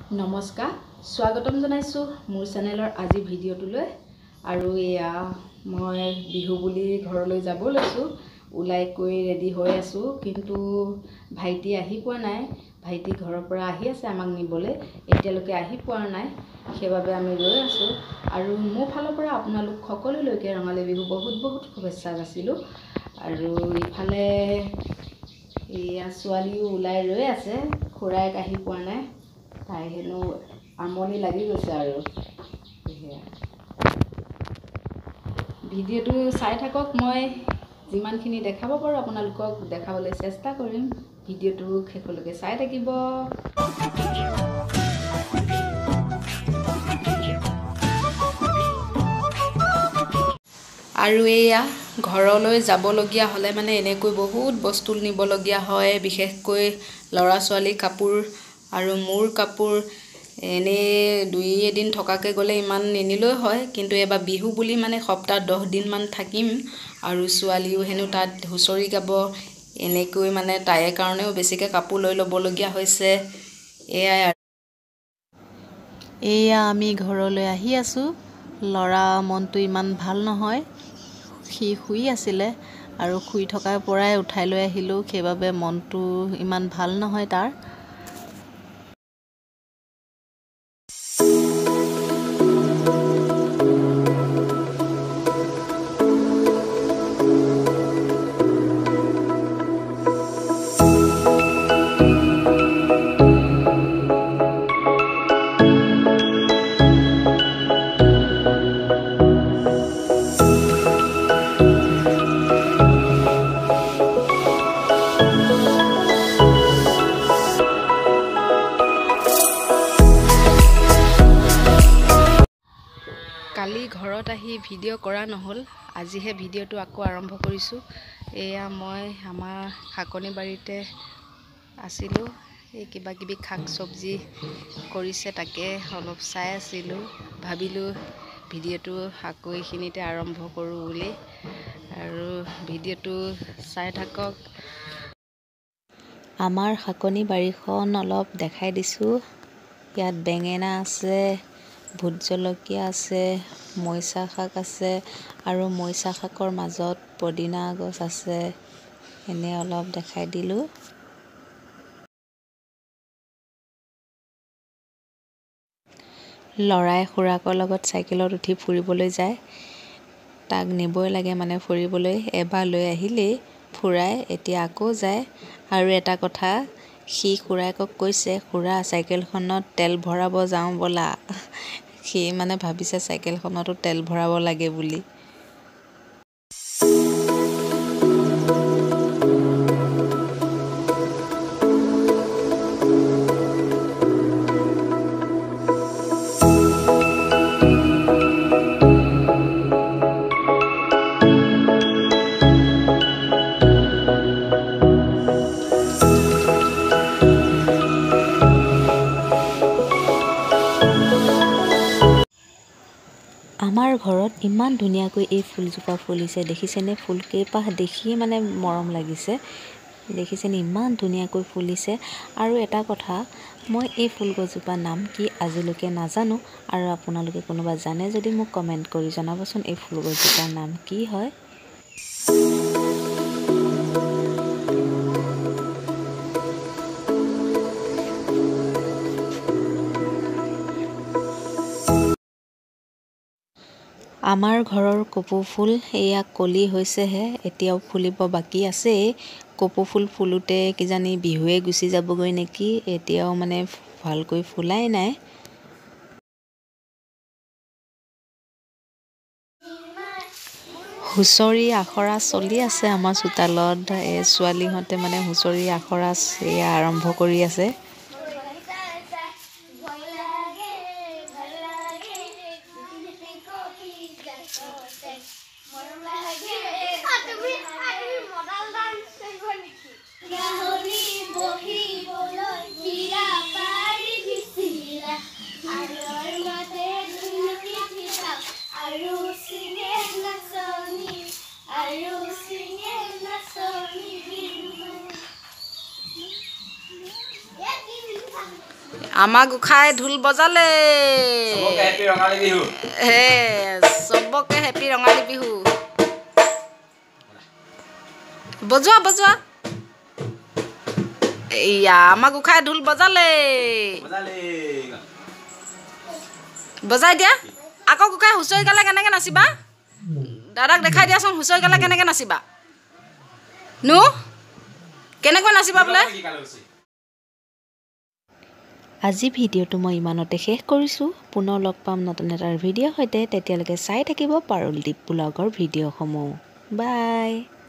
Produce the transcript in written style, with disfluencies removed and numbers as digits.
নমস্কাৰ স্বাগতম জনাইছো মোৰ চেনেলৰ আজি ভিডিঅ'টোলৈ আৰু এয়া মই বিহু বুলি ঘৰলৈ যাব লৈছো উলাই কৈ ৰেডি হৈ আছো কিন্তু ভাইটি আহি পোৱা নাই ভাইটি ঘৰৰ পৰা আহি আছে আমাক নিবলে এতিয়ালৈকে আহি পোৱা নাই সেইবাবে আমি ৰৈ আছো আৰু মোৰ ফালৰ পৰা আপোনালোক সকলোলৈকে ৰঙালী বিহু বহুত শুভেচ্ছা যাচিলো আৰু ইফালে এয়া ছোৱালীও উলাই ৰৈ আছে খুৰাইক আহি পোৱা নাই তাই হেনো আমনি লাগি গৈছে আৰু ভিডিঅ'টো চাই থাকক মই যিমানখিনি দেখাব পাৰো আপোনালোকক দেখাবলৈ চেষ্টা কৰিম ভিডিঅ'টো শেষলৈকে চাই থাকিব আৰু এয়া ঘৰলৈ যাবলগীয়া হ'লে মানে এনেকৈ বহুত বস্তু নিবলগীয়া হয় বিশেষকৈ ল'ৰা ছোৱালী কাপোৰ আৰু মোৰ কাপোৰ এনে দুই এদিন থকাকে গলে ইমান নিনিলৈ হয় কিন্তু এবাৰ বিহু বুলি মানে সপ্তাহ 10 দিন মান থাকিম আৰু ছোৱালীও হেনো তাত হুঁচৰি গাব এনেকৈ মানে তাইৰ কাৰণেও বেছিকৈ কাপোৰ লৈ ল'বলগীয়া হৈছে এয়া আমি ঘৰলৈ আহি আছো ল'ৰা মনটো ইমান ভাল নহয় সি শুই আছিলে আৰু শুই থকাৰ পৰাই উঠাই লৈ আহিলো সেইবাবে মনটো ইমান ভাল নহয় তাৰ কালি ঘৰত আহি ভিডিঅ' কৰা নহল আজিহে ভিডিঅ'টো আকৌ আৰম্ভ কৰিছো এয়া মই আমাৰ শাকনি বাৰীতে আছিলো এই কিবা কিবি শাক চবজি কৰিছে তাকে অলপ চাই আছিলো ভাবিলো ভিডিঅ'টো আকৌ এইখিনিতে আৰম্ভ কৰো বুলি আৰু ভিডিঅ'টো চাই থাকক আমাৰ শাকনি বাৰীখন অলপ দেখাই দিছো ইয়াত বেঙেনা আছে ভোট জলকীয়া আছে মইচা শাক আছে আৰু মইচা শাকৰ মাজত পদিনা গছ আছে এনে অলপ দেখাই দিলো লৰাই খুৰাকৰ লগত চাইকেলত উঠি ফুৰিবলৈ যায় তাক নিবই লাগে মানে ফুৰিবলৈ এবাৰ লৈ আহিলেই ফুৰাই এতিয়া আকৌ যায় আৰু এটা কথা সি খুৰাকক কৈছে খুৰা চাইকেলখনত তেল ভৰাব যাওঁ বলা সি মানে ভাবিছে চাইকেলখনতো তেল ভৰাব লাগে বুলি আমাৰ ঘৰত ইমান ধুনীয়াকৈ এই ফুলজোপা ফুলিছে দেখিছেনে ফুলকেইপাহ দেখিয়ে মানে মৰম লাগিছে দেখিছেনে ইমান ধুনীয়াকৈ ফুলিছে আৰু এটা কথা মই এই ফুলগছজোপাৰ নাম কি আজিলৈকে নাজানো আৰু আপোনালোকে কোনোবা জানে যদি মোক কমেন্ট কৰি জনাবচোন এই ফুলগছজোপাৰ নাম কি হয় আমাৰ ঘৰৰ কপৌ ফুল এয়া কলি হৈছেহে এতিয়াও ফুলিব বাকী আছে কপৌ ফুল ফুলোতে কিজানি বিহুৱে গুচি যাবগৈ নেকি এতিয়াও মানে ভালকৈ ফুলাই নাই হুঁচৰি আখৰা চলি আছে আমাৰ চোতালত ছোৱালীহঁতে মানে হুঁচৰি আখৰা আৰম্ভ কৰি আছে আমাৰ গোসাঁই ঢোল বজালে চবকে হেপী ৰঙালী বিহু হে চবকে হেপী ৰঙালী বিহু বজোৱা বজোৱা এয়া আমাৰ গোসাঁই ঢোল বজালে বজাই দিয়া আকৌ গোসাঁই হুঁচৰি গালে কেনেকৈ নাচিবা দাদাক দেখাই দিয়াচোন হুঁচৰি গালে কেনেকৈ নাচিবা নো কেনেকৈ নাচিবা বোলে আজি ভিডিঅ'টো মই ইমানতে শেষ কৰিছোঁ পুনৰ লগ পাম নতুন এটাৰ ভিডিঅ'ৰ সৈতে তেতিয়ালৈকে চাই থাকিব পাৰুলদীপ ব্লগৰ ভিডিঅ'সমূহ বাই